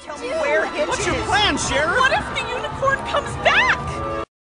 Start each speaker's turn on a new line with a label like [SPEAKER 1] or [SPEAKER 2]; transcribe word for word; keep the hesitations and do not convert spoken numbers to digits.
[SPEAKER 1] Tell me where Hitch
[SPEAKER 2] What's
[SPEAKER 1] is.
[SPEAKER 2] your plan, Sheriff?
[SPEAKER 3] What